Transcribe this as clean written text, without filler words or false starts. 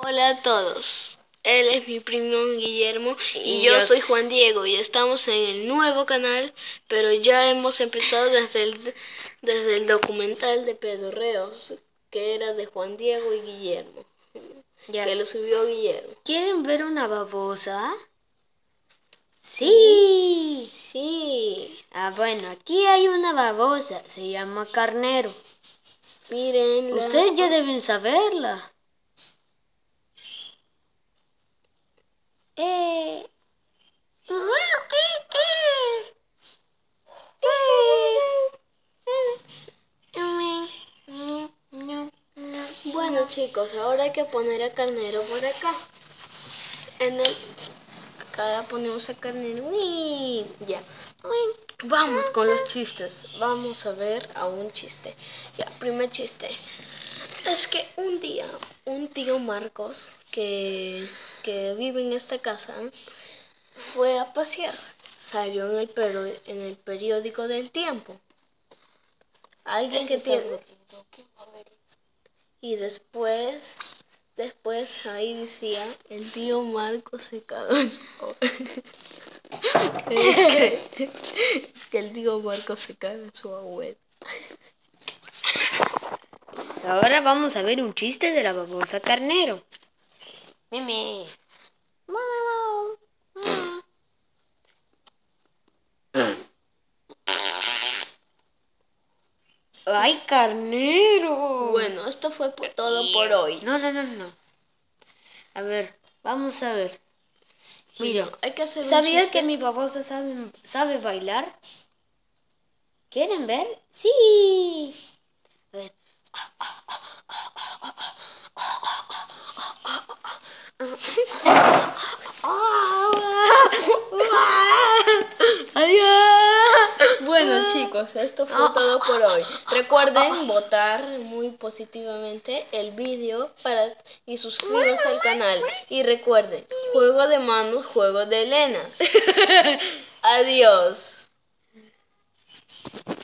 Hola a todos, él es mi primo Guillermo y Y yo yo soy Juan Diego y estamos en el nuevo canal, pero ya hemos empezado desde el documental de pedorreos que era de Juan Diego y Guillermo, ya. que lo subió Guillermo. ¿Quieren ver una babosa? Sí, Sí. sí, Bueno, aquí hay una babosa, se llama Carnero. mírenla. Ustedes ya deben saberla. Eh. Bueno chicos, ahora hay que poner a Carnero por acá. Acá ponemos a Carnero. ¡Uy! Ya. Vamos con los chistes. Vamos a ver a un chiste. Ya, primer chiste. Es que un tío Marcos que vive en esta casa fue a pasear. Salió en el periódico del Tiempo. Alguien que tiene. Y después ahí decía, el tío Marcos se cagó en su es que el tío Marcos se caga en su abuelo. Ahora vamos a ver un chiste de la babosa Carnero. Meme. ¡Ay, Carnero! Bueno, esto fue todo por hoy. No. A ver, vamos a ver. Mira, Hay que hacer un ¿sabías chiste. que mi babosa sabe bailar? ¿Quieren ver? Sí. A ver. Adiós. Bueno chicos, esto fue todo por hoy. Recuerden votar muy positivamente el vídeo y suscribirse al canal. Y recuerden, juego de manos, juego de Elenas. Adiós.